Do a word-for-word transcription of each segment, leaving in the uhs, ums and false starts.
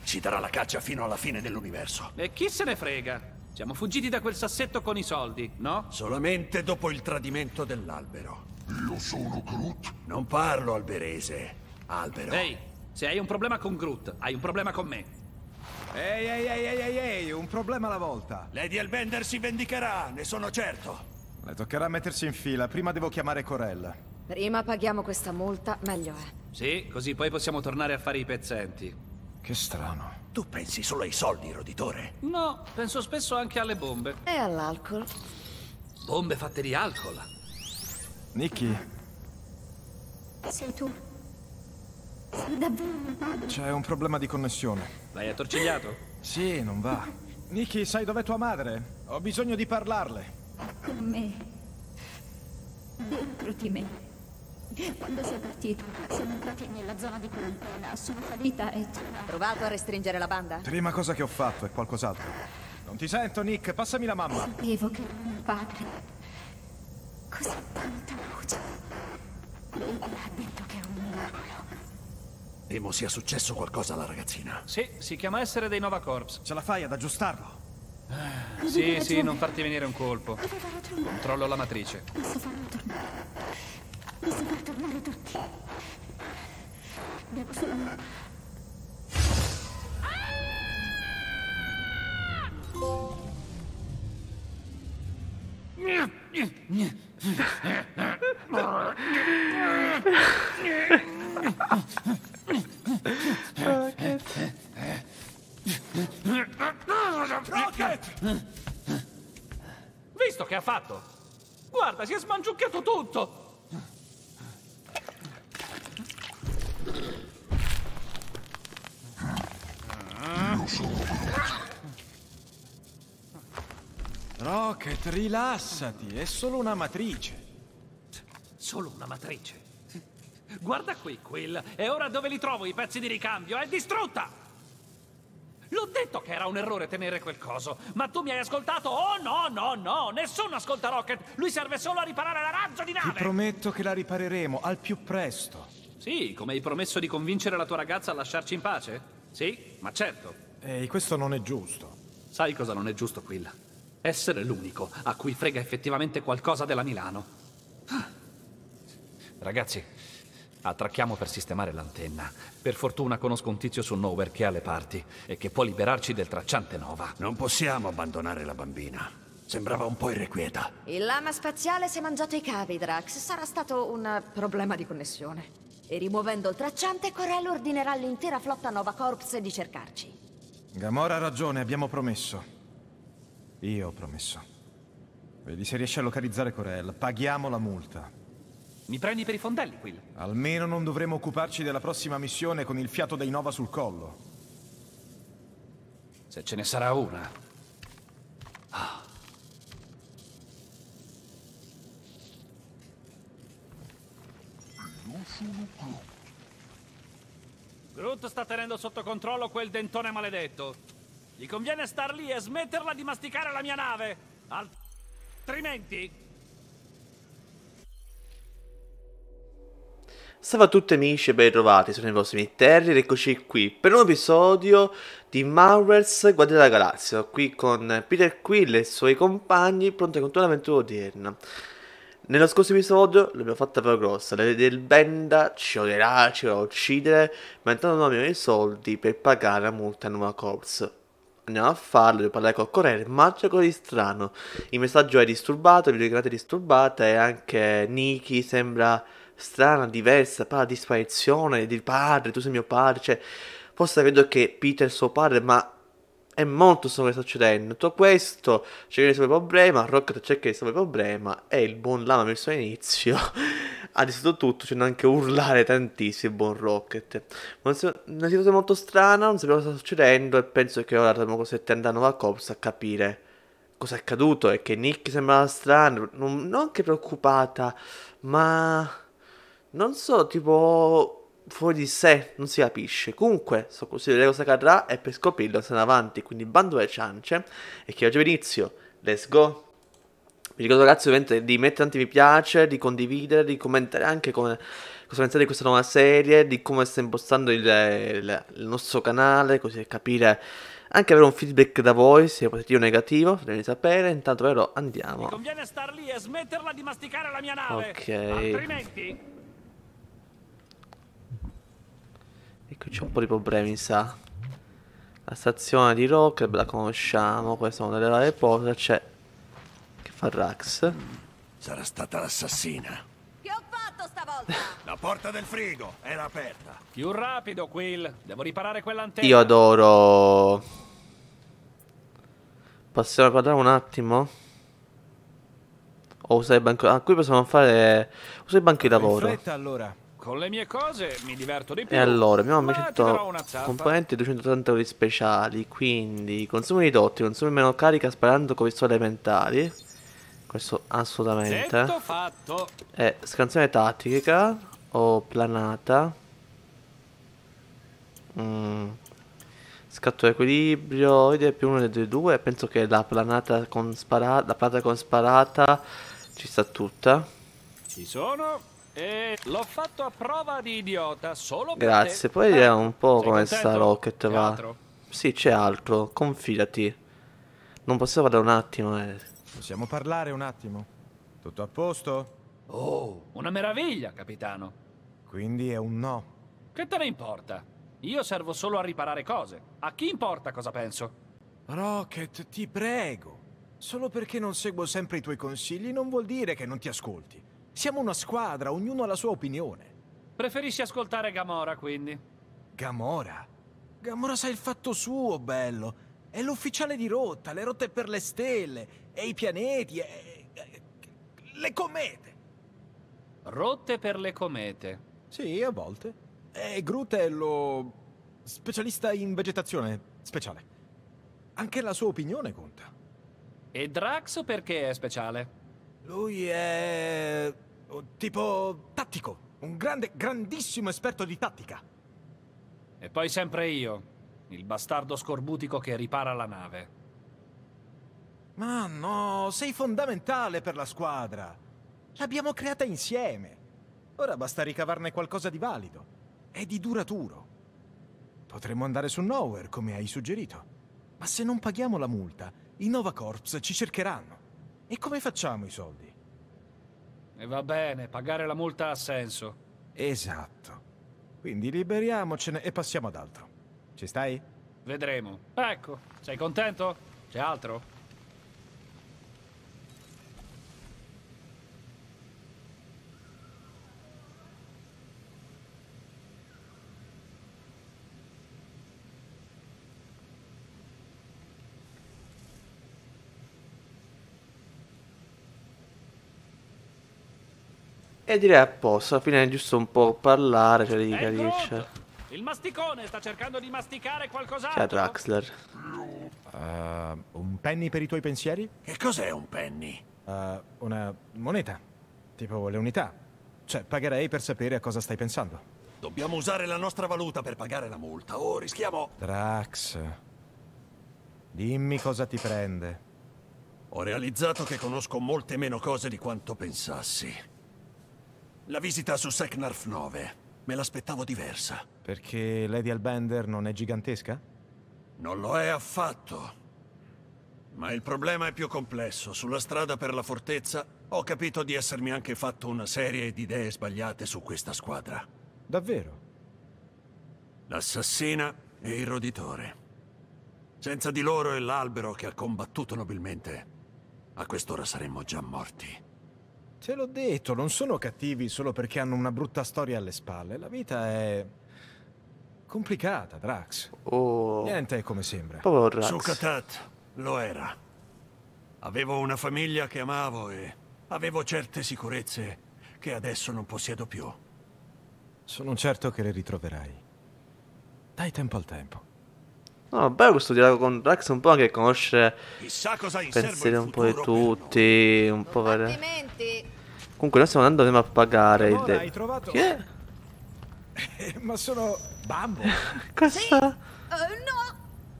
Ci darà la caccia fino alla fine dell'universo. E chi se ne frega? Siamo fuggiti da quel sassetto con i soldi, no? Solamente dopo il tradimento dell'albero. Io sono Groot. Non parlo alberese. Albero. Ehi, se hai un problema con Groot, hai un problema con me. Ehi, ehi, ehi, ehi, ehi, ehi, un problema alla volta. Lady Elbender si vendicherà, ne sono certo. Le toccherà mettersi in fila, prima devo chiamare Corella. Prima paghiamo questa multa, meglio è. Sì, così poi possiamo tornare a fare i pezzenti. Che strano. Tu pensi solo ai soldi, roditore? No, penso spesso anche alle bombe. E all'alcol. Bombe fatte di alcol. Nicky, Sei tu. Sei davvero mio padre. c'è un problema di connessione. L'hai attorcigliato? Sì, non va. Nicky, sai dov'è tua madre? Ho bisogno di parlarle. Con me. Dentro di me. Quando sei partito, siamo entrati nella zona di quarantena. Sono salita e c'era... Provato a restringere la banda? Prima cosa che ho fatto è qualcos'altro. Non ti sento, Nick, passami la mamma. Sapevo che era mio padre. Così tanta luce. Lui mi ha detto che era un miracolo. Temo sia successo qualcosa alla ragazzina. Sì, si chiama essere dei Nova Corps. Ce la fai ad aggiustarlo? Sì, sì, non farti venire un colpo. Aveva ragione. Controllo la matrice. Posso farlo tornare. Posso far tornare tutti. Devo solo... Rocket! Visto che ha fatto? Guarda, si è smangiucchiato tutto! Io sono Groot. Rocket, rilassati, è solo una matrice. Solo una matrice. Guarda qui, Quill. E ora dove li trovo i pezzi di ricambio? È distrutta! L'ho detto che era un errore tenere quel coso, ma tu mi hai ascoltato? Oh no, no, no! Nessuno ascolta Rocket! Lui serve solo a riparare la razza di Ti nave! prometto che la ripareremo al più presto. Sì, come hai promesso di convincere la tua ragazza a lasciarci in pace? Sì, ma certo. Ehi, questo non è giusto. Sai cosa non è giusto, Quill? Essere l'unico a cui frega effettivamente qualcosa della Milano. Ragazzi, attracchiamo per sistemare l'antenna. Per fortuna conosco un tizio su Nowhere che ha le parti e che può liberarci del tracciante Nova. Non possiamo abbandonare la bambina. Sembrava un po' irrequieta. Il lama spaziale si è mangiato i cavi, Drax. Sarà stato un problema di connessione. E rimuovendo il tracciante, Corello ordinerà all'intera flotta Nova Corps di cercarci. Gamora ha ragione, abbiamo promesso. Io ho promesso. Vedi se riesci a localizzare Corella, paghiamo la multa. Mi prendi per i fondelli, Quill? Almeno non dovremo occuparci della prossima missione con il fiato dei Nova sul collo. Se ce ne sarà una. Ah. Io sono Groot. Groot sta tenendo sotto controllo quel dentone maledetto. Gli conviene star lì e smetterla di masticare la mia nave. Altrimenti... Salve a tutti amici e ben ritrovati, sono i vostri Terrier, eccoci qui per un nuovo episodio di Marvel's Guardiani della Galassia, qui con Peter Quill e i suoi compagni pronti a continuare l'avventura odierna. Nello scorso episodio l'abbiamo fatta però grossa, la del Benda ci odierà, ci vorrà uccidere, ma intanto non abbiamo i soldi per pagare la multa a Nova Corps. Andiamo a farlo, devo parlare col Corriere, ma c'è cosa di strano. Il messaggio è disturbato, il video è disturbata e anche Nikki sembra strana, diversa, parla di sparizione, di padre, tu sei mio padre, cioè, forse vedo che Peter è suo padre, ma è molto strano che sta succedendo. Tutto questo, cerca di risolvere il problema, Rocket cerca di risolvere il problema, e il buon Lama verso l'inizio ha distrutto tutto, c'è anche urlare tantissimo il buon Rocket. Ma una situazione molto strana, non sappiamo cosa sta succedendo, e penso che ora dovremo costretti ad andare a Nova Corps a capire cosa è accaduto, e che Nick sembrava strana, non, non che preoccupata, ma... non so, tipo fuori di sé, non si capisce. Comunque, so così vedere cosa accadrà e per scoprirlo se ne avanti, quindi bando alle ciance. E che oggi inizio, let's go. Vi ricordo ragazzi ovviamente di mettere tanti mi piace, di condividere, di commentare anche come cosa pensate di questa nuova serie, di come sta impostando il, il, il nostro canale, così da capire, anche avere un feedback da voi, sia positivo o negativo, fatemi sapere. Intanto però andiamo. Mi conviene star lì e smetterla di masticare la mia nave. Ok. Altrimenti... Ecco, c'è un po' di problemi, mi sa. La stazione di Rock, la conosciamo, questa è una delle varie porte, c'è... Che fa Drax? Sarà stata l'assassina. Che ho fatto stavolta? La porta del frigo era aperta. Più rapido, Quill. Devo riparare quell'antenna. Io adoro... Possiamo parlare un attimo? O usare il banco... Ah, qui possiamo fare... Usare il banco di lavoro. In fretta, allora. Con le mie cose mi diverto di più. E allora, abbiamo Ma ti messo darò una zappa. componenti duecentottanta euro speciali, quindi consumi ridotti, consumi meno carica sparando con pistole elementari. Questo assolutamente. Detto fatto. E scansione tattica o planata. Mm. Scatto d'equilibrio, idea più uno dei due. Penso che la planata con sparata, la planata con sparata ci sta tutta. Ci sono. E l'ho fatto a prova di idiota, solo per Grazie, te. poi vediamo un po' Sei come sta contento? Rocket C'è va. altro? Sì, c'è altro, confidati. Non possiamo parlare un attimo, eh. Possiamo parlare un attimo? Tutto a posto? Oh, una meraviglia, capitano. Quindi è un no. Che te ne importa? Io servo solo a riparare cose. A chi importa cosa penso? Rocket, ti prego. Solo perché non seguo sempre i tuoi consigli non vuol dire che non ti ascolti. Siamo una squadra, ognuno ha la sua opinione. Preferisci ascoltare Gamora, quindi? Gamora? Gamora sa il fatto suo, bello. È l'ufficiale di rotta, le rotte per le stelle, e i pianeti, e... le comete. Rotte per le comete. Sì, a volte. E Groot è lo... specialista in vegetazione speciale. Anche la sua opinione conta. E Drax perché è speciale? Lui è... tipo tattico. Un grande, grandissimo esperto di tattica. E poi sempre io, il bastardo scorbutico che ripara la nave. Ma no, sei fondamentale per la squadra. L'abbiamo creata insieme. Ora basta ricavarne qualcosa di valido e di duraturo. Potremmo andare su Nowhere, come hai suggerito. Ma se non paghiamo la multa, i Nova Corps ci cercheranno. E come facciamo i soldi? E va bene, pagare la multa ha senso. Esatto. Quindi liberiamocene e passiamo ad altro. Ci stai? Vedremo. Ecco, sei contento? C'è altro? E direi a posto, alla fine è giusto un po' parlare, cioè di Ehi, chiarisce. Groot! Il masticone sta cercando di masticare qualcos'altro. C'è Draxler. Uh, un penny per i tuoi pensieri? Che cos'è un penny? Uh, una moneta. Tipo le unità. Cioè, pagherei per sapere a cosa stai pensando. Dobbiamo usare la nostra valuta per pagare la multa. Oh, rischiamo... Drax. Dimmi cosa ti prende. Ho realizzato che conosco molte meno cose di quanto pensassi. La visita su Seknarf nove. Me l'aspettavo diversa. Perché Lady Albender non è gigantesca? Non lo è affatto. Ma il problema è più complesso. Sulla strada per la fortezza ho capito di essermi anche fatto una serie di idee sbagliate su questa squadra. Davvero? L'assassina e il roditore. Senza di loro e l'albero che ha combattuto nobilmente, a quest'ora saremmo già morti. Te l'ho detto, non sono cattivi solo perché hanno una brutta storia alle spalle. La vita è... complicata, Drax. Oh. Niente è come sembra. Povero Drax. Su Katat lo era. Avevo una famiglia che amavo e avevo certe sicurezze che adesso non possiedo più. Sono certo che le ritroverai. Dai tempo al tempo. No, bello questo dialogo con Drax, un po' anche conoscere Chissà cosa in serbo pensieri il un po' di futuro per noi. tutti, un po' vedere. Complimenti. Comunque noi stiamo andando a pagare il Gamora, de... hai trovato... Chi è? Ma sono... Bambo. Cosa? Eh, no!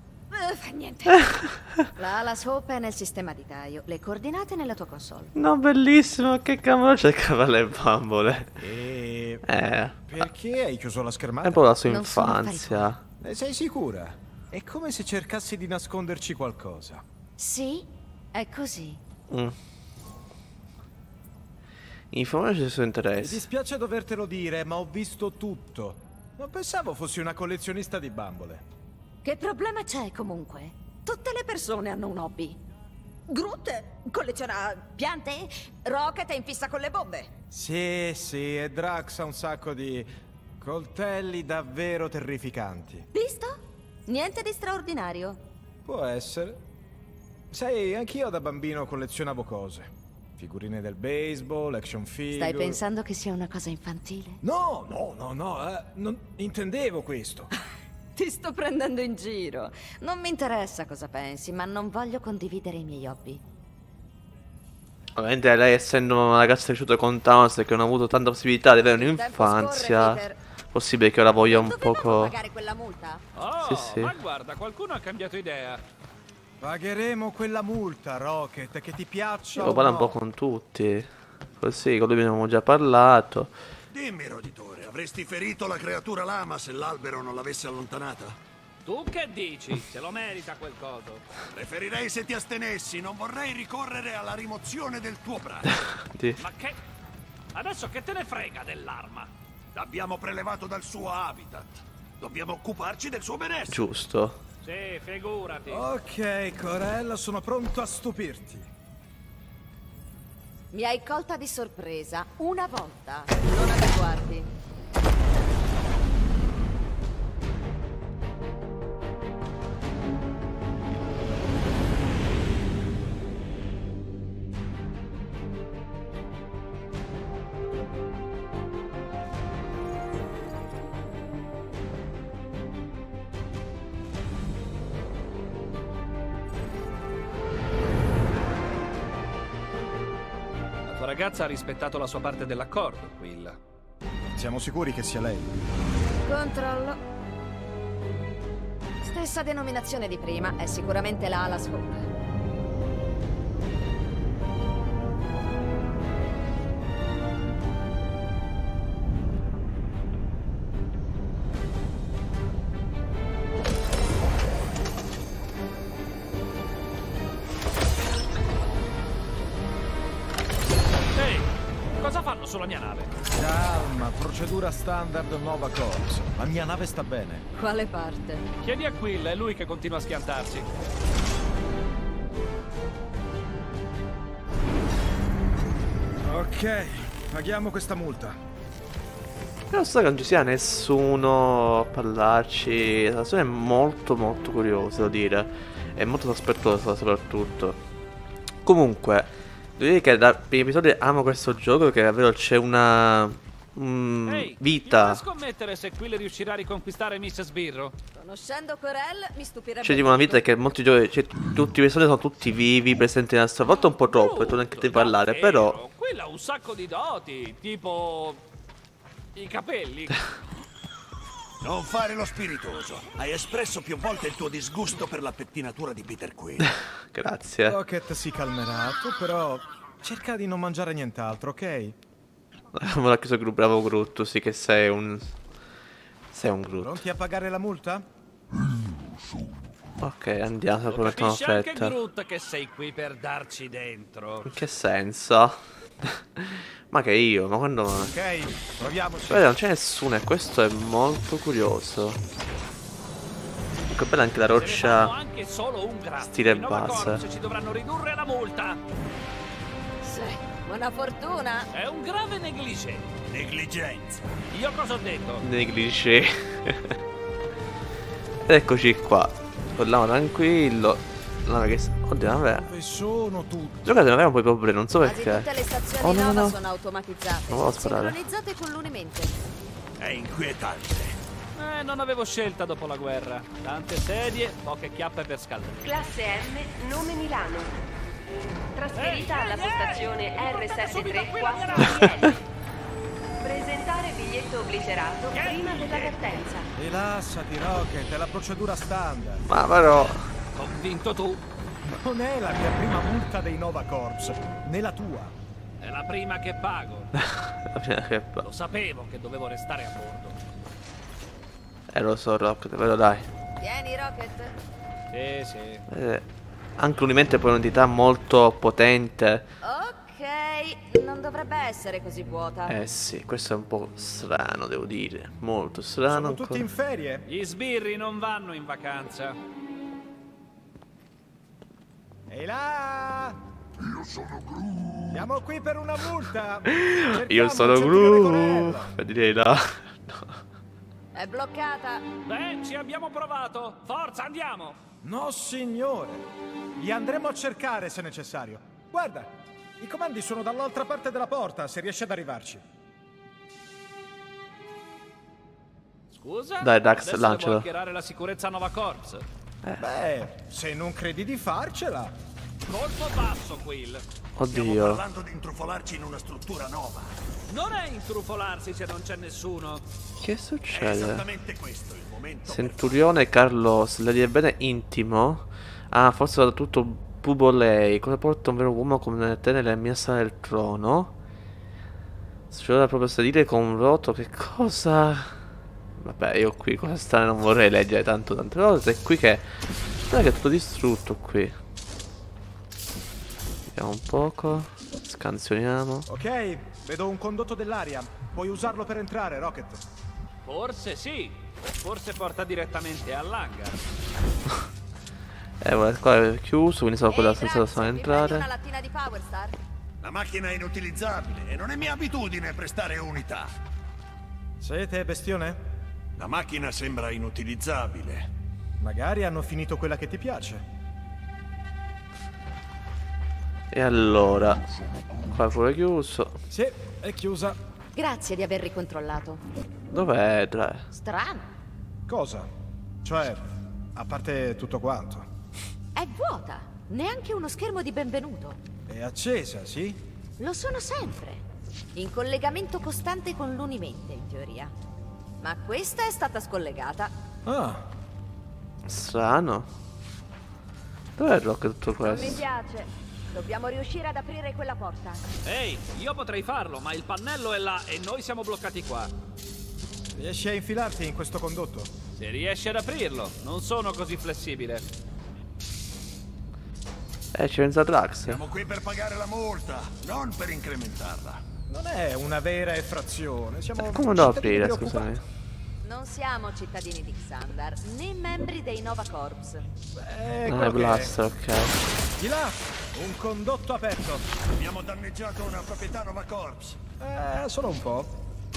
Uh, fa niente. La Alas Hope è nel sistema di Caio. Le coordinate nella tua console. No, bellissimo, che cavolo cercava le bambole. E... Eh, Perché hai chiuso la è schermata? un po' la sua Non sono affari infanzia. Ne sei sicura? È come se cercassi di nasconderci qualcosa. Sì, è così. Mm. Informaci sui suoi Mi interessi. dispiace dovertelo dire, ma ho visto tutto. Non pensavo fossi una collezionista di bambole. Che problema c'è comunque? Tutte le persone hanno un hobby. Groot colleziona piante, Rocket è in fissa con le bombe. Sì, sì, e Drax ha un sacco di coltelli davvero terrificanti. Visto? Niente di straordinario. Può essere. Sai, anch'io da bambino collezionavo cose. Figurine del baseball, action figure. Stai pensando che sia una cosa infantile? No, no, no, no, eh, non intendevo questo. Ti sto prendendo in giro. Non mi interessa cosa pensi, ma non voglio condividere i miei hobby. Ovviamente lei, essendo una ragazza cresciuta con Thanos e che non ha avuto tanta possibilità di avere Il tempo un'infanzia, scorre, Peter. possibile che ora voglia un Dovevamo poco... pagare quella multa? Oh, Sì, sì. ma guarda, qualcuno ha cambiato idea. Pagheremo quella multa, Rocket, che ti piaccia Devo o parlare un no. po' con tutti. Così, con lui abbiamo già parlato. Dimmi, roditore, avresti ferito la creatura lama se l'albero non l'avesse allontanata? Tu che dici? Se lo merita quel coso. Preferirei se ti astenessi, non vorrei ricorrere alla rimozione del tuo braccio. Sì. Ma che... Adesso che te ne frega dell'arma? L'abbiamo prelevato dal suo habitat. Dobbiamo occuparci del suo benessere. Giusto. Sì, figurati. Ok, Corella, sono pronto a stupirti. Mi hai colta di sorpresa una volta. Non abituarti. La tua ragazza ha rispettato la sua parte dell'accordo, Quill. Siamo sicuri che sia lei? Controllo. Stessa denominazione di prima, è sicuramente la Alas Hope. Ehi, cosa fanno sulla mia nave? Calma, procedura standard Nova Corps. La mia nave sta bene. Quale parte? Chiedi a Quill, è lui che continua a schiantarsi. Ok, paghiamo questa multa. Però so che non ci sia nessuno a parlarci. La situazione è molto molto curiosa, devo dire. È molto sospettosa soprattutto. Comunque, devo dire che da primi episodi amo questo gioco perché davvero c'è una... Mm, Ehi, vita. chi può scommettere se Quill riuscirà a riconquistare miss Sbirro? Conoscendo Corel, mi stupirebbe. C'è tipo una vita che molti giochi, cioè, tutti i personaggi sono tutti vivi, presenti nella storia. A volte un po' troppo, e tu neanche di parlare, davvero? però... Quill ha un sacco di doti, tipo... i capelli. Non fare lo spiritoso. Hai espresso più volte il tuo disgusto per la pettinatura di Peter Quill. Grazie. Rocket si calmerà, tu però cerca di non mangiare nient'altro, ok? Me l'ha chiesto Groot, bravo Groot, sì che sei un... Sei un Groot. Pronti a pagare la multa? Ok, andiamo, Lo come mettiamo capisce anche fretta. Groot che sei qui per darci dentro. In che senso? Ma che io, ma quando... Ok, proviamoci. Guarda, non c'è nessuno e questo è molto curioso. Ecco, bella anche la Se ne fanno roccia. anche solo un grammo. stile I Nova base. Corps ci dovranno ridurre la multa. Sì, buona fortuna. È un grave negligé. Negligenza. Io cosa ho detto? Negligé. Ed eccoci qua. Parliamo tranquillo. No, che... Oddio, vabbè. Dove sono tutti? Giocate, non avevamo poi problemi, non so Quasi perché. tutte le stazioni Oh, no, Nova no. sono automatizzate. Non volevo sparare. Sincronizzate con l'unimente. È inquietante. Eh, non avevo scelta dopo la guerra. Tante sedie, poche chiappe per scaldare. Classe M, nome Milano. Trasferita Ehi, alla ehi, postazione ehi, R portate subito sette tre qui la mia quattro I L. Presentare biglietto obliterato Che prima della biglietto? partenza. Rilassati, Rocket, è la procedura standard. Ma però... Convinto tu? Non è la mia prima multa dei Nova Corps, né la tua. È la prima che pago. La prima che pa- Lo sapevo che dovevo restare a bordo. Eh lo so Rocket, però dai. Vieni, Rocket. Sì, sì. Eh, anche un'unità poi un'entità molto potente. Ok, non dovrebbe essere così vuota. Eh sì, questo è un po' strano, devo dire. Molto strano. Sono ancora. tutti in ferie? Gli sbirri non vanno in vacanza. Ehi là! Io sono Groot. Siamo qui per una multa! Io Cerchiamo sono un centurione con Groot. Ella. Per dire là. No. È bloccata. Beh, ci abbiamo provato. Forza, andiamo. No, signore. Li andremo a cercare se necessario. Guarda, i comandi sono dall'altra parte della porta, se riesci ad arrivarci. Scusa? Dai, Dax, Adesso lancialo. devo hackerare la sicurezza Nova Corps. Beh, se non credi di farcela. Colpo basso, Quill. Stiamo Oddio. parlando di intrufolarci in una struttura nuova. Non è intrufolarsi se non c'è nessuno. Che È succede? esattamente questo il momento. Centurione Carlos, le dire bene intimo. Ah, forse vado tutto bubo lei. Cosa porta un vero uomo come te nella mia sala del trono? Sfiora proprio sedile con un rotto, che cosa? Vabbè, io qui cosa sta non vorrei leggere tanto tante cose. È qui che... Guarda che è tutto distrutto qui. Vediamo un poco. Scansioniamo. Ok, vedo un condotto dell'aria. Puoi usarlo per entrare, Rocket. Forse sì. Forse porta direttamente all'hangar. Eh, guarda, qua è chiuso, quindi solo quella Ehi, senza Drax, possono mi prendi una entrare. lattina di Powerstar? La macchina è inutilizzabile e non è mia abitudine prestare unità. Siete, bestione? La macchina sembra inutilizzabile. Magari hanno finito quella che ti piace. E allora, qua è pure chiuso. Sì, è chiusa. Grazie di aver ricontrollato. Dov'è? Dai. Strano. Cosa? Cioè, a parte tutto quanto. È vuota. Neanche uno schermo di benvenuto. È accesa, sì? Lo sono sempre. In collegamento costante con l'unimente, in teoria. Ma questa è stata scollegata. Ah, Strano. Dov'è il rock tutto Non mi questo? piace. Dobbiamo riuscire ad aprire quella porta. Ehi, io potrei farlo, ma il pannello è là e noi siamo bloccati qua. riesci a infilarti in questo condotto? Se riesci ad aprirlo, non sono così flessibile. Eh, ci pensa Drax. Siamo qui per pagare la multa, non per incrementarla. Non è una vera effrazione, siamo... Eh, come devo cittadini aprire, preoccupati. scusami? Non siamo cittadini di Xandar, né membri dei Nova Corps. Eh, Ah, quello è che blaster, ok. è. Di là, un condotto aperto. Abbiamo danneggiato una proprietà Nova Corps. Eh, solo un po'.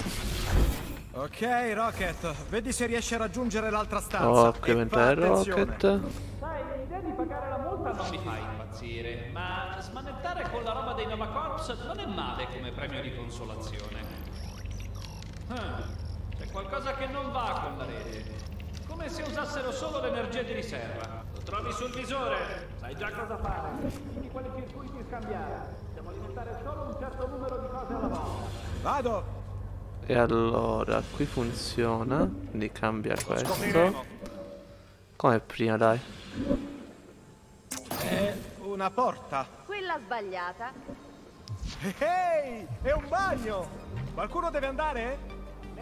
Ok, Rocket, vedi se riesci a raggiungere l'altra stanza. Oh, E qui fa inventare attenzione. Rocket. Sai, l'idea di pagare la multa non mi fa impazzire, ma smanettare con la roba dei Nova Corps non è male come premio di consolazione. Ah, c'è qualcosa che non va con la rete. Come se usassero solo l'energia di riserva. Lo trovi sul visore, sai già cosa fare. Di quali circuiti scambiare. Possiamo alimentare solo un certo numero di cose alla volta. Vado. E allora, qui funziona. Quindi cambia questo. Come prima, dai. È una porta. Quella sbagliata. Ehi, è un bagno. Qualcuno deve andare?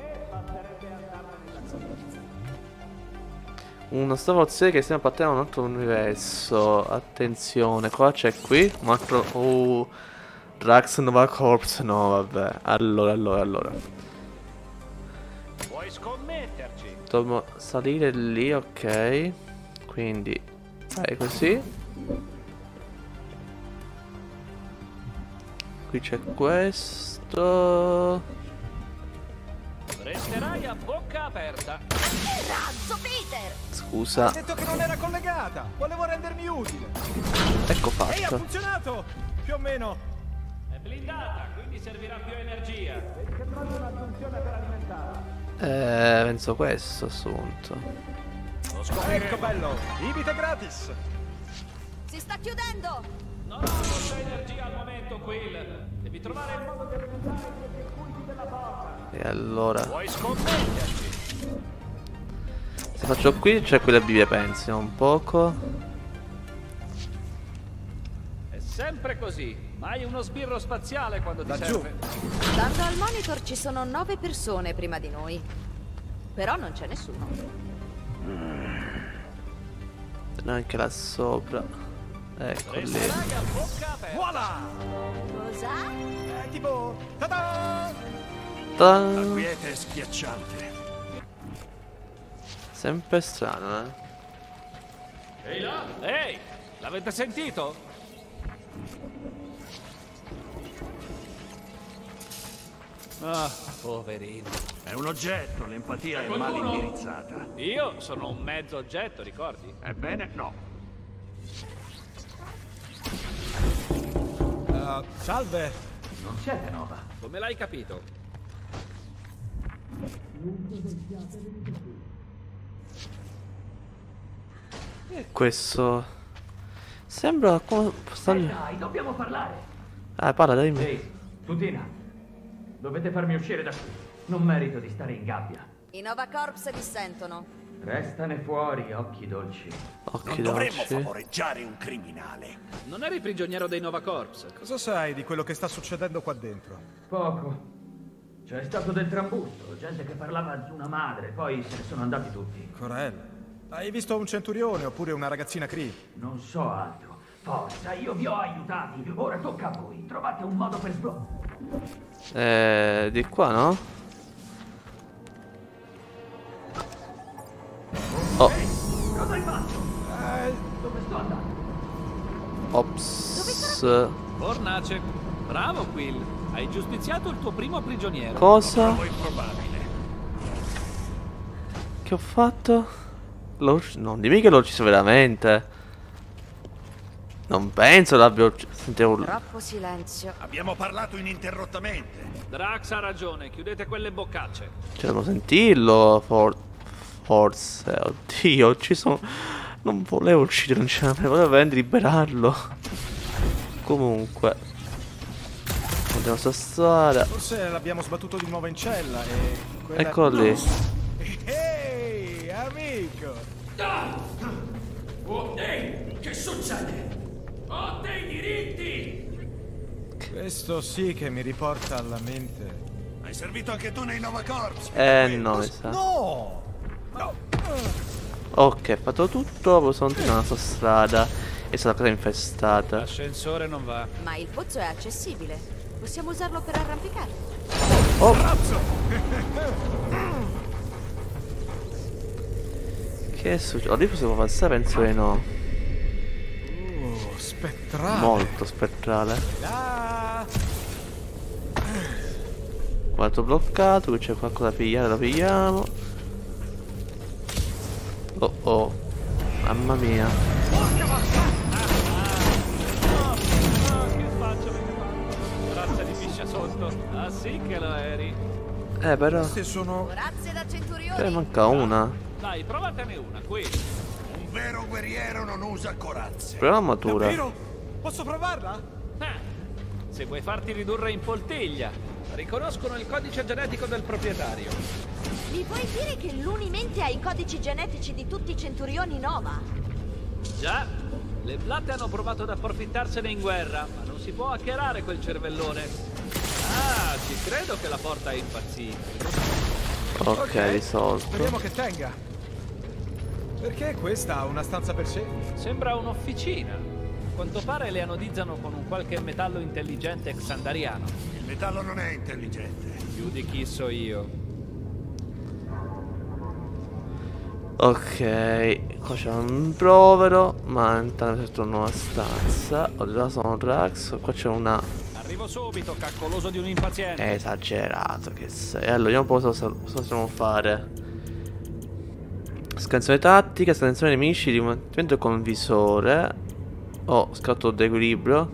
Una stavozzia che stiamo partendo da un altro universo. Attenzione, qua c'è qui un altro... Oh, Drax Nova Corps. No, vabbè. Allora, allora, allora. Puoi scommetterci. Dobbiamo salire lì, ok. Quindi fai così. Qui c'è questo. Resterai a bocca aperta. Razzo, Peter! Scusa. Ha detto che non era collegata. Volevo rendermi utile. Ecco Ehi, ha fatto. funzionato. Più o meno. È blindata, quindi servirà più energia. Vedi che trovi una funzione per alimentarla. Eh, penso questo assunto. Lo Ecco scopriremo. bello. Ibite gratis. Si sta chiudendo! No, no, non c'è energia al momento, Quill. Devi trovare il modo di alimentare i circuiti della porta. E allora, Puoi scommetterci. se faccio qui c'è quella bivia pensi, un poco. Sempre così. Mai uno sbirro spaziale quando ti Laggiù. serve. Stando al monitor ci sono nove persone prima di noi. Però non c'è nessuno. Neanche là sopra. Ecco lì. Raga, bocca aperta. Voilà! Cosa? È tipo... Ta-da! Ta- La quiete è schiacciante. Sempre strano, eh. Ehi là! Ehi! L'avete sentito? Ah, poverino. È un oggetto, l'empatia è mal indirizzata. Io sono un mezzo oggetto, ricordi? Ebbene, no. Uh, salve! Non siete Nova. Come l'hai capito? Questo sembra come sta lì. Dai, dobbiamo parlare. Eh, parla, dimmi. Ehi, Tutina, dovete farmi uscire da qui. Non merito di stare in gabbia. I Nova Corps dissentono. Restane fuori, occhi dolci. Occhi Non dovremmo dolci. favoreggiare un criminale. Non eri prigioniero dei Nova Corps? Cosa sai di quello che sta succedendo qua dentro? Poco. C'è stato del trambusto, gente che parlava di una madre, poi se ne sono andati tutti. Corel, hai visto un centurione oppure una ragazzina Cree? Non so altro. Forza, io vi ho aiutati. Ora tocca a voi. Trovate un modo per sbloccare. Eh, di qua, no? Oh, Cosa hai fatto? Eh, Dove sto andando? ops. Fornace. Bravo, Quill. Hai giustiziato il tuo primo prigioniero. Cosa? Trovo improbabile. Che ho fatto? L'ho ucciso. Non dimmi che l'ho ucciso veramente. Non penso l'abbia ucciso. Sentivo. Troppo silenzio. Abbiamo parlato ininterrottamente. Drax ha ragione, chiudete quelle boccacce. Cioè, devo sentirlo. For... Forse. Oddio, ho ucciso. Non volevo uccidere, non ce la volevo veramente liberarlo. Comunque. Andiamo sta strada. forse l'abbiamo sbattuto di nuovo in cella e... quella- Eccolo lì. Ehi, amico! Oh, ehi, che succede? Ho dei diritti! Questo sì che mi riporta alla mente... Hai servito anche tu nei Nova Corps. Eh, no, mi sa. No! Ok, fatto tutto. Poi sono continuato sta strada. E sono la casa infestata. L'ascensore non va. Ma il pozzo è accessibile. Possiamo usarlo per arrampicare. Oh! Che succede? Oh, lì possiamo passare? Penso di no. Oh, spettrale! Molto spettrale. Ah! Guardo bloccato, qui c'è qualcosa da pigliare, lo pigliamo. Oh oh. Mamma mia. Che faccio? Razza di fiscia sotto. Ah sì che lo eri. Eh però. Queste sono... Corazze da Eh, centurioni. manca una. Dai, provatene una, qui. Un vero guerriero non usa corazze. Però l'armatura. Davvero? Posso provarla? Eh, se vuoi farti ridurre in poltiglia. Riconoscono il codice genetico del proprietario. Mi puoi dire che l'Unimente ha i codici genetici di tutti i centurioni Nova? Già, le blatte hanno provato ad approfittarsene in guerra, ma non si può hackerare quel cervellone. Ah, ci credo che la porta è impazzita. Ok, risolto. Speriamo che tenga. Perché questa ha una stanza per sé? Sembra un'officina. A quanto pare le anodizzano con un qualche metallo intelligente xandariano. Il metallo non è intelligente. Più di chi so io. Ok, qua c'è un provero. Ma intanto c'è una nuova stanza. Ho già sono Drax. Qua c'è una. Arrivo subito, caccoloso di un impaziente. È esagerato che sei. Allora, vediamo un po' cosa cosa possiamo fare. Scansione tattica, scansione nemici, rimontamento con visore. Oh, scatto d'equilibrio.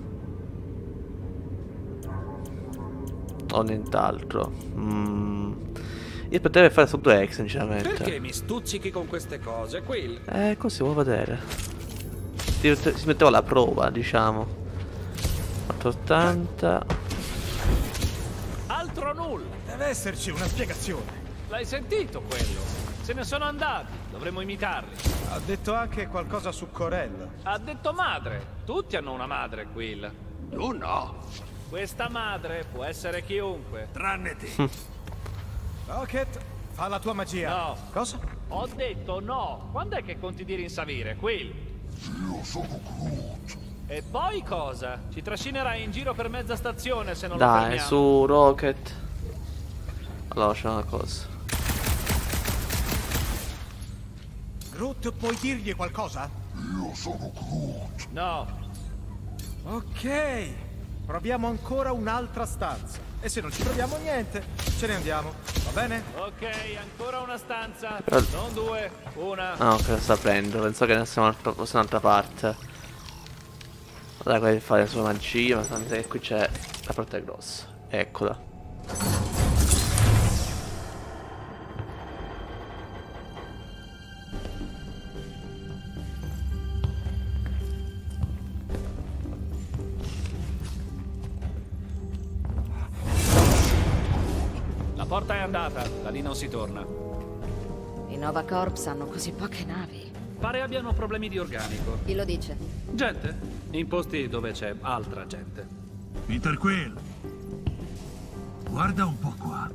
O nient'altro. Mm. Io potrei fare solo due ex, sinceramente. Perché mi stuzzichi con queste cose, Quill? Eh, così vuoi vedere. Si, si metteva alla prova, diciamo. quattrocentottanta. Altro nulla. Deve esserci una spiegazione. L'hai sentito quello? Se ne sono andati, dovremmo imitarli. Ha detto anche qualcosa su Corell. Ha detto madre. Tutti hanno una madre, Quill. Tu no. Questa madre può essere chiunque. Tranne te. Rocket, fa la tua magia. No. Cosa? Ho detto no. Quando è che conti di rinsavire, Quill? Io sono Groot. E poi cosa? Ci trascinerai in giro per mezza stazione se non lo Dai, fermiamo. su, Rocket. Allora, c'è una cosa. Groot, puoi dirgli qualcosa? Io sono Groot. No. Ok. Proviamo ancora un'altra stanza. E se non ci troviamo niente, ce ne andiamo. Va bene? Ok, ancora una stanza. Però- Non due, una. Ah, ok, lo sta prendendo. Penso che ne siamo da un'altra parte. Dai, qua devi fare la sua magia, ma mi sa che qui c'è la porta grossa. Eccola. La porta è andata, da lì non si torna. I Nova Corps hanno così poche navi. Pare abbiano problemi di organico. Chi lo dice? Gente? In posti dove c'è altra gente. Peter Quill. Guarda un po' qua.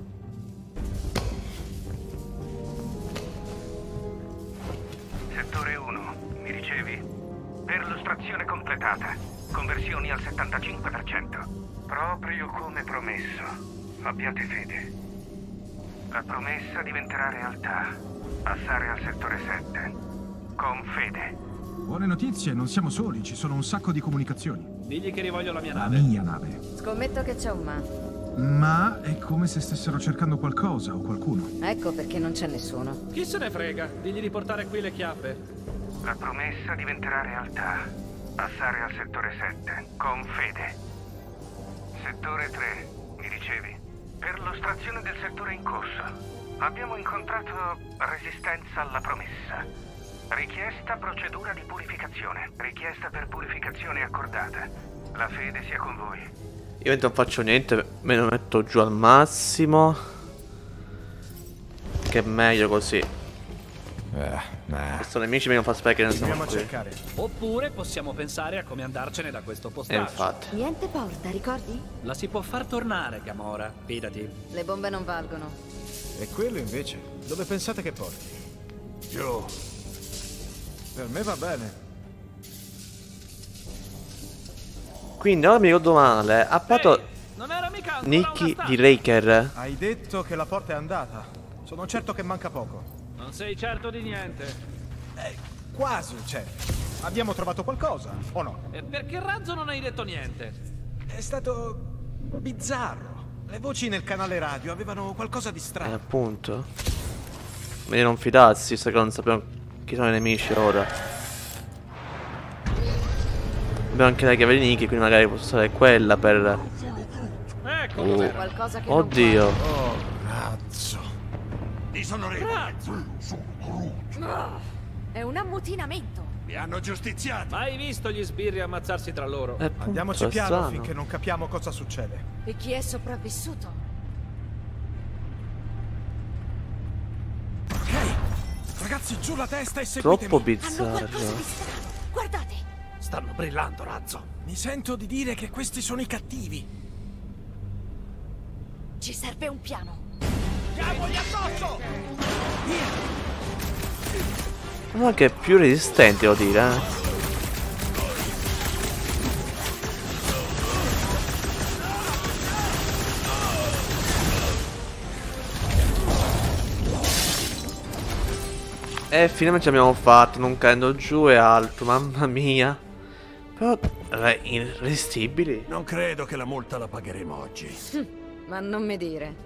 Settore uno, mi ricevi? Perlustrazione completata. Conversioni al settantacinque per cento. Proprio come promesso. Abbiate fede. La promessa diventerà realtà. Passare al settore sette. Con fede. Buone notizie, non siamo soli, ci sono un sacco di comunicazioni. Digli che rivoglio la mia La nave. mia nave. Scommetto che c'è un ma. Ma è come se stessero cercando qualcosa o qualcuno. Ecco perché non c'è nessuno. Chi se ne frega? Digli di portare qui le chiappe. La promessa diventerà realtà. Passare al settore sette. Con fede. Settore tre, mi ricevi? Perlustrazione del settore in corso. Abbiamo incontrato resistenza alla promessa. Richiesta procedura di purificazione. Richiesta per purificazione accordata. La fede sia con voi. Io non faccio niente, me lo metto giù al massimo. Che è meglio così. Eh, nah. Sono nemici, mi non fa sperare che non siamo Andiamo a qui. cercare. Oppure possiamo pensare a come andarcene da questo E postaggio. infatti. Niente porta, ricordi? La si può far tornare, Gamora. Fidati. Le bombe non valgono. E quello invece? Dove pensate che porti? Giù. Per me va bene. Quindi ora mi ricordo male. Ha parlato Ehi, non era mica ancora Nicky una stanza. di Raker. Hai detto che la porta è andata. Sono certo che manca poco. Non sei certo di niente. Quasi certo. Abbiamo trovato qualcosa, o no? E per che razzo non hai detto niente? È stato bizzarro. Le voci nel canale radio avevano qualcosa di E strano. appunto. Meglio non fidarsi, visto che non sappiamo chi sono i nemici ora. Abbiamo anche la chiave di Nicky, quindi magari posso usare quella per... Ecco Uh. dov'era. Qualcosa che Oddio. Oh, razzo. Disonorevoli. non... È un ammutinamento. Mi hanno giustiziato. Mai visto gli sbirri ammazzarsi tra loro? E appunto, Andiamoci è piano strano. finché non capiamo cosa succede. E chi è sopravvissuto? Ok. Ragazzi, giù la testa e seguitemi. Troppo Hanno qualcosa bizzarro. di strano. Guardate. Stanno brillando, razzo. Mi sento di dire che questi sono i cattivi. Ci serve un piano. Diamogli addosso! Sono anche più resistenti, devo dire, eh. E finalmente ce l'abbiamo fatto, non cadendo giù e altro, mamma mia. Però, eh, irresistibili. Non credo che la multa la pagheremo oggi. Ma non mi dire.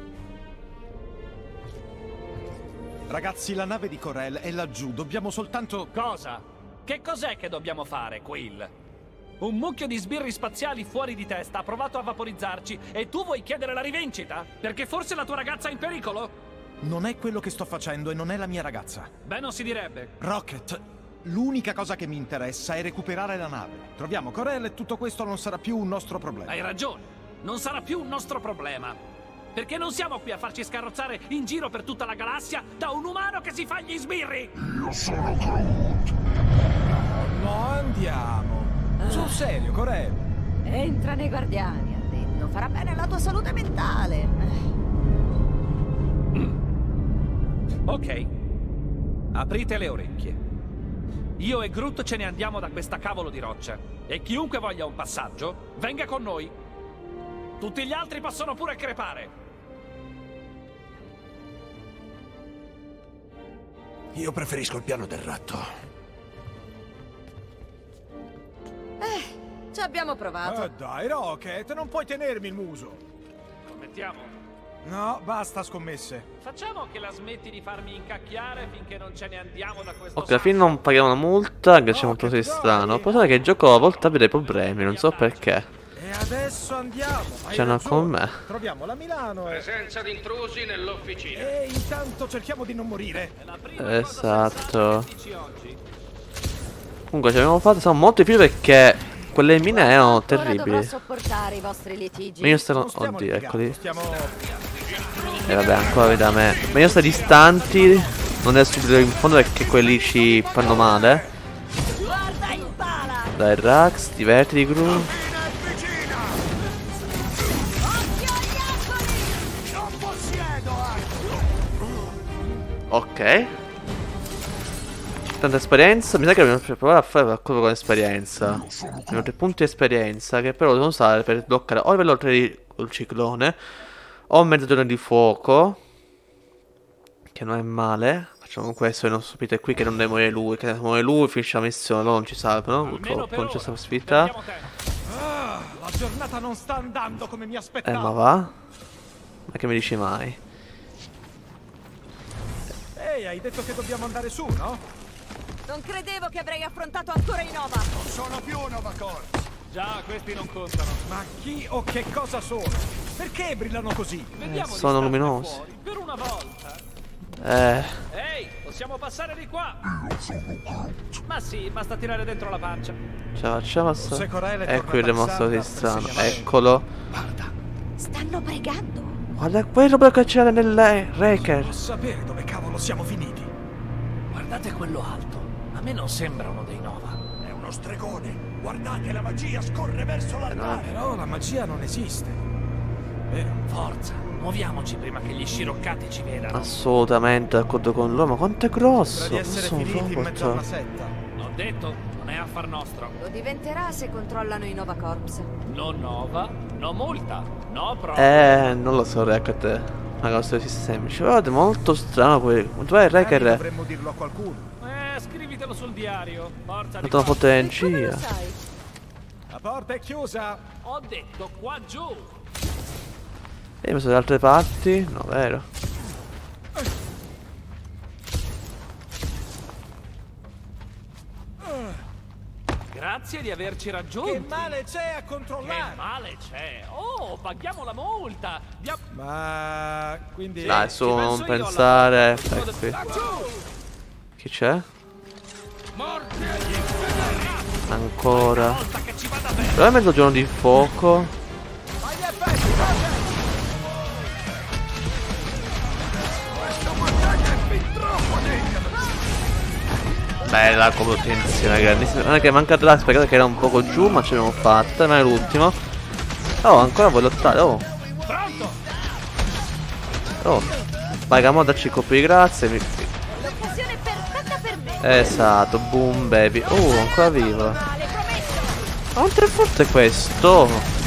Ragazzi, la nave di Corell è laggiù. Dobbiamo soltanto... Cosa? Che cos'è che dobbiamo fare, Quill? Un mucchio di sbirri spaziali fuori di testa ha provato a vaporizzarci e tu vuoi chiedere la rivincita? Perché forse la tua ragazza è in pericolo? Non è quello che sto facendo e non è la mia ragazza. Beh, non si direbbe. Rocket, l'unica cosa che mi interessa è recuperare la nave. Troviamo Corell e tutto questo non sarà più un nostro problema. Hai ragione. Non sarà più un nostro problema. Perché non siamo qui a farci scarrozzare in giro per tutta la galassia da un umano che si fa gli sbirri! Io sono Groot. No, andiamo. Sul serio, Corel. Entra nei guardiani, ha detto. Farà bene alla tua salute mentale. Ok. Aprite le orecchie. Io e Groot ce ne andiamo da questa cavolo di roccia. E chiunque voglia un passaggio, venga con noi. Tutti gli altri possono pure crepare. Io preferisco il piano del ratto. Eh, ci abbiamo provato. Eh dai, Rocket, non puoi tenermi il muso. Scommettiamo? No, basta scommesse. Facciamo che la smetti di farmi incacchiare finché non ce ne andiamo da questo. Ok, alla fine non paghiamo una multa, anche c'è molto così strano. Però che il gioco a volte ha dei problemi, non so perché. E adesso andiamo. Ce n'ha con me. Troviamo la Milano e... Presenza di intrusi nell'officina. E intanto cerchiamo di non morire. Esatto. Comunque ci abbiamo fatto, siamo molto figli perché quelle mine erano Ora dovrò terribili. sopportare i vostri litigi. Ma io sto... Non stiamo Oddio, litigando, eccoli. stiamo... E vabbè, ancora da me. Ma io sto distanti. Non è subito in fondo perché quelli ci fanno male. Guarda, impara! Dai Rax, divertiti Gru. Ok. Tanta esperienza. Mi sa che dobbiamo provare a fare qualcosa con esperienza. Abbiamo tre punti di esperienza che però devono usare per bloccare o il livello tre il ciclone o mezzo giorno di fuoco, che non è male. Facciamo questo e non stupite qui che non deve morire lui. Che se muore lui finisce la missione, non ci salvano. Purtroppo non c'è questa possibilità. Ah, la giornata non sta andando come mi Eh aspettavo. ma va? Ma che mi dici mai? Ehi, hai detto che dobbiamo andare su, no? Non credevo che avrei affrontato ancora i Nova. Non sono più Nova Corps. Già, questi non contano. Ma chi o che cosa sono? Perché brillano così? Vediamo di sono starne luminosi. fuori, per una volta. Eh. Ehi, possiamo passare di qua? Io sono Groot. Ma sì, basta tirare dentro la pancia. Ce la facciamo a sta- Se Corelle Ecco torna il rimostro da di Xandar, strano. per segnalare. Eccolo. Stanno pregando. Guarda quello che c'era nel Wrecker. Devo sapere dove cavolo siamo finiti. Guardate quello alto. A me non sembra uno dei Nova. È uno stregone. Guardate, la magia scorre verso l'altare. Però la magia non esiste. Vero? Forza, muoviamoci prima che gli sciroccati ci vedano. Assolutamente d'accordo con lui. Ma quanto è grosso? Sembra di essere Sono finiti in mezzo alla robot. setta. Ho detto, non è affar nostro. Lo diventerà se controllano i Nova Corps. No Nova, no multa, no pro. Eh, non lo so, Wrecker. Una cosa così semplice. Guarda, è molto strano poi. Dov'è il Magari Wrecker? dovremmo dirlo a qualcuno. Eh, scrivitelo sul diario. Forza di Fatto una qua. foto in E come lo cia. sai? La porta è chiusa. Ho detto qua giù. E mi sono da altre parti? No, vero. Grazie di averci raggiunti. Che male c'è a Che controllare? male c'è? Oh, paghiamo la multa. Dia- Ma quindi... Dai, su, ci penso non io pensare. alla- Ecco qui. Laggiù! Chi c'è? Morti agli infedeli! Ancora. Volta che ci vada bene. Però è mezzogiorno di fuoco. Agli effetti, Rocket! Bella come tensione, grandissima. Non è che manca Drax perché era un poco giù, ma ce l'abbiamo fatta. Ma è l'ultimo. Oh, ancora vuoi lottare? Oh. Pronto? Oh. Pagamo darci colpi di grazia. Mi... L'occasione perfetta per me. Esatto, boom baby. Oh, ancora vivo. Vale, promesso. Quanto è forte questo?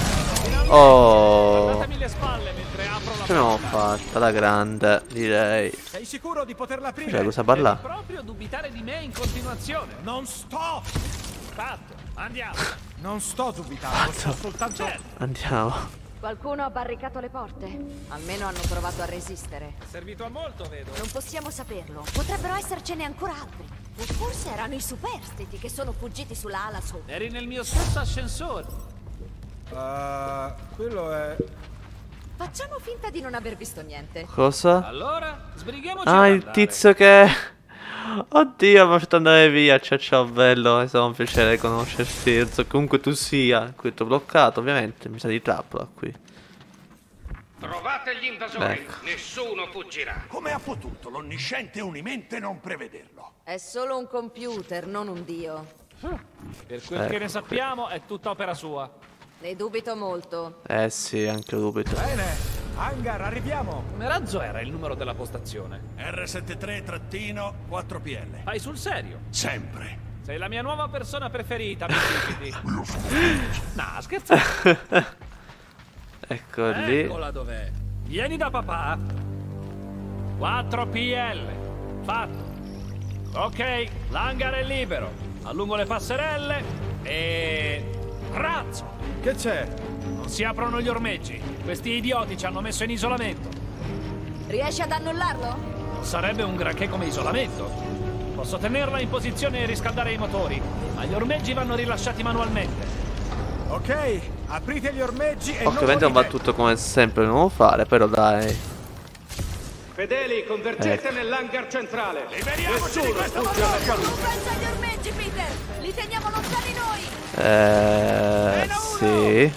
Oh. Guardatemi le spalle mentre apro la Ce l'abbiamo fatta, la grande, direi. Sei sicuro di poterla aprire? Cioè, cosa Devi parla? proprio dubitare di me in continuazione. Non sto! Fatto, andiamo. Non sto dubitando, sto soltanto... Certo, Andiamo. Qualcuno ha barricato le porte. Almeno hanno provato a resistere. è servito a molto, vedo. Non possiamo saperlo. Potrebbero essercene ancora altri. O forse erano i superstiti che sono fuggiti sulla ala sopra. Eri nel mio stesso ascensore. Uh, quello è... Facciamo finta di non aver visto niente. Cosa? Allora, sbrighiamoci Ah, ad il andare. tizio che... Oddio, mi ha fatto andare via. Ciao ciao, bello. È stato un piacere conoscerti. So, comunque tu sia. Qui ti ho bloccato, ovviamente. Mi sa di trappola qui. Trovate gli invasori, Ecco. nessuno fuggirà. Come ha potuto l'onnisciente unimente non prevederlo? È solo un computer, non un dio. Per quel che ne sappiamo è tutta opera sua. Ne dubito molto. Eh sì, anche dubito. Bene, hangar, arriviamo. Come razzo era il numero della postazione? R settantatré quattro P L. Fai sul serio? Sempre. Sei la mia nuova persona preferita, Bicipiti. No, scherzate. Ecco lì. Eccola dov'è. Vieni da papà. quattro P L. Fatto. Ok, l'hangar è libero. Allungo le passerelle e... Razzo! Che c'è? Non si aprono gli ormeggi. Questi idioti ci hanno messo in isolamento. Riesci ad annullarlo? Non sarebbe un granché come isolamento. Posso tenerla in posizione e riscaldare i motori, ma gli ormeggi vanno rilasciati manualmente. Ok, aprite gli ormeggi e Ovviamente non non va tutto come sempre dobbiamo fare, però dai. Fedeli, convergete Ecco. nell'hangar centrale. Liberiamoci di questo Non pensa agli ormeggi, Peter! Li teniamo lontani noi! Eh... Sì.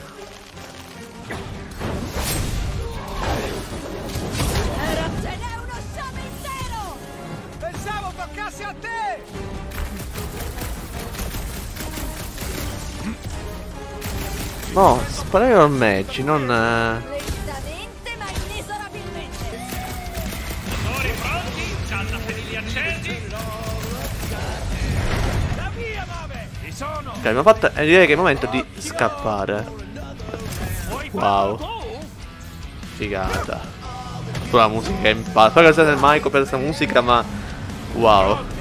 Ce n'è uno sciame intero! Pensavo toccasse a te! No, sparare ormeggi, non... eh, Lentamente ma inesorabilmente! Motori pronti, giallafedili accesi. La via, nave! Ci sono! Ok, abbiamo fatto... eh, direi che è il momento di scappare. Vuoi Wow. farlo tu? Figata. Poi la musica è in palla. Spero che sia del Michael per questa musica, ma... Wow.